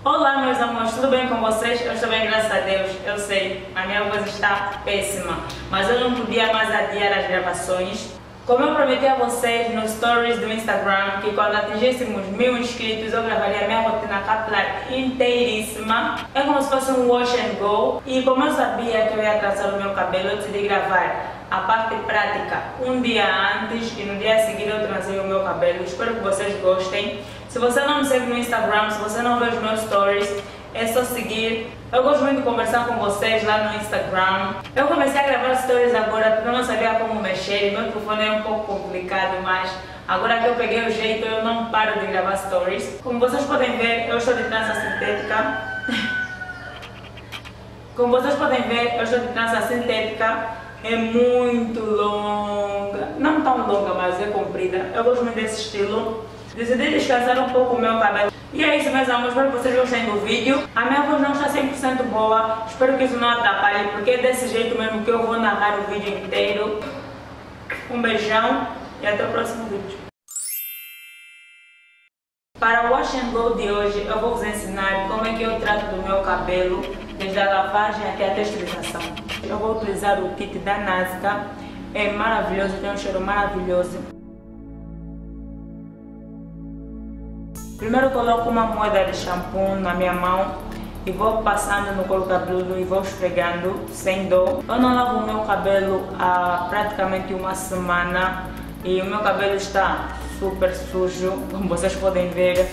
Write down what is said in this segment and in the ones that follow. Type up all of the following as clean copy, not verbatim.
Olá meus amores, tudo bem com vocês? Eu estou bem, graças a Deus. Eu sei, a minha voz está péssima, mas eu não podia mais adiar as gravações. Como eu prometi a vocês nos stories do Instagram, que quando atingíssemos 1000 inscritos eu gravaria a minha rotina capilar inteiríssima. É como se fosse um wash and go. E como eu sabia que eu ia traçar o meu cabelo, eu decidi gravar a parte prática um dia antes e no dia seguinte eu tracei o meu cabelo. Espero que vocês gostem. Se você não me segue no Instagram, se você não vê os meus stories, é só seguir. Eu gosto muito de conversar com vocês lá no Instagram. Eu comecei a gravar stories agora porque eu não sabia como mexer. Meu telefone é um pouco complicado, mas agora que eu peguei o jeito, eu não paro de gravar stories. Como vocês podem ver, eu estou de trança sintética. Como vocês podem ver, eu estou de trança sintética. É muito longa. Não tão longa, mas é comprida. Eu gosto muito desse estilo. Decidi descansar um pouco o meu cabelo. E é isso, meus amores, espero que vocês gostem do vídeo. A minha voz não está 100% boa, espero que isso não atrapalhe, porque é desse jeito mesmo que eu vou narrar o vídeo inteiro. Um beijão e até o próximo vídeo. Para o wash and go de hoje, eu vou vos ensinar como é que eu trato do meu cabelo, desde a lavagem até a texturização. Eu vou utilizar o kit da Nazca, é maravilhoso, tem um cheiro maravilhoso. Primeiro coloco uma moeda de shampoo na minha mão e vou passando no couro cabeludo e vou esfregando sem dor. Eu não lavo o meu cabelo há praticamente uma semana e o meu cabelo está super sujo, como vocês podem ver.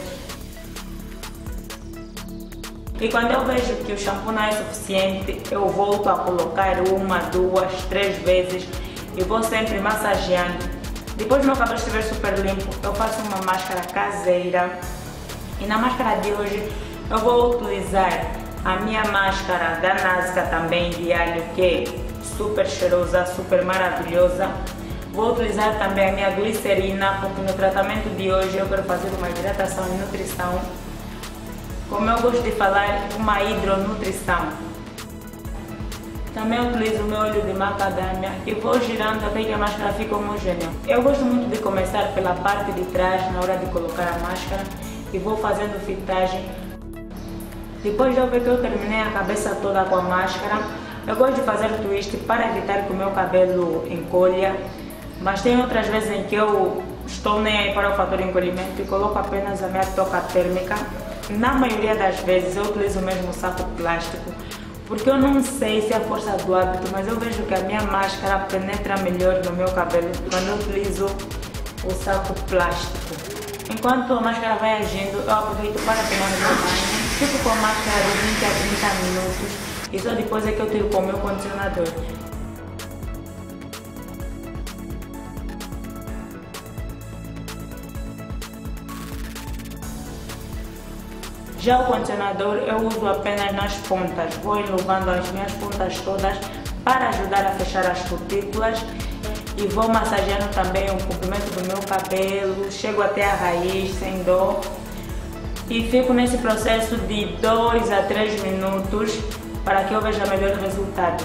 E quando eu vejo que o shampoo não é suficiente, eu volto a colocar uma, duas, três vezes e vou sempre massageando. Depois do meu cabelo estiver super limpo, eu faço uma máscara caseira. E na máscara de hoje eu vou utilizar a minha máscara da Nazca também de alho, que é super cheirosa, super maravilhosa. Vou utilizar também a minha glicerina, porque no tratamento de hoje eu quero fazer uma hidratação e nutrição. Como eu gosto de falar, uma hidronutrição. Também utilizo o meu óleo de macadâmia e vou girando até que a máscara fique homogênea. Eu gosto muito de começar pela parte de trás na hora de colocar a máscara e vou fazendo fitagem. Depois de eu ver que eu terminei a cabeça toda com a máscara, eu gosto de fazer twist para evitar que o meu cabelo encolha, mas tem outras vezes em que eu estou nem aí para o fator encolhimento e coloco apenas a minha touca térmica. Na maioria das vezes eu utilizo o mesmo saco plástico, porque eu não sei se é a força do hábito, mas eu vejo que a minha máscara penetra melhor no meu cabelo quando eu utilizo o saco plástico. Enquanto a máscara vai agindo, eu aproveito para tomar o meu banho. Fico com a máscara de 20 a 30 minutos e só depois é que eu tiro com o meu condicionador. Já o condicionador eu uso apenas nas pontas, vou enluvando as minhas pontas todas para ajudar a fechar as cutículas e vou massageando também o comprimento do meu cabelo, chego até a raiz sem dor e fico nesse processo de 2 a 3 minutos para que eu veja melhor resultado.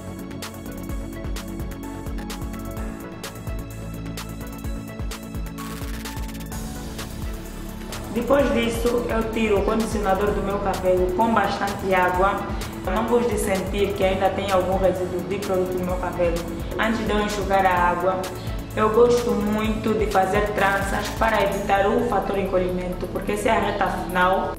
Depois disso, eu tiro o condicionador do meu cabelo com bastante água. Eu não gosto de sentir que ainda tem algum resíduo de produto no meu cabelo. Antes de eu enxugar a água, eu gosto muito de fazer tranças para evitar o fator encolhimento, porque essa é a reta final.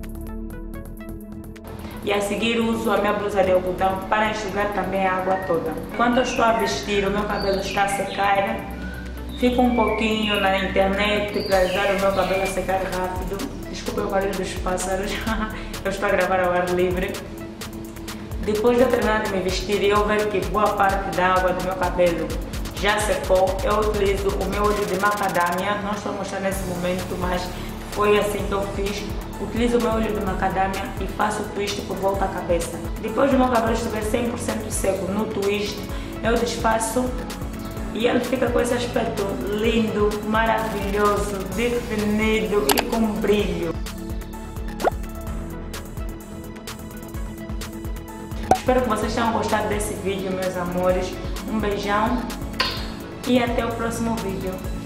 E a seguir uso a minha blusa de algodão para enxugar também a água toda. Quando eu estou a vestir, o meu cabelo está a secar. Fico um pouquinho na internet para ajudar o meu cabelo a secar rápido. Desculpa o barulho dos pássaros, eu estou a gravar ao ar livre. Depois de eu terminar de me vestir e eu ver que boa parte da água do meu cabelo já secou, eu utilizo o meu óleo de macadâmia. Não estou mostrando nesse momento, mas foi assim que eu fiz. Utilizo o meu óleo de macadâmia e faço o twist por volta da cabeça. Depois do meu cabelo estiver 100% seco no twist, eu desfaço e ele fica com esse aspecto lindo, maravilhoso, definido e com brilho. Espero que vocês tenham gostado desse vídeo, meus amores. Um beijão e até o próximo vídeo.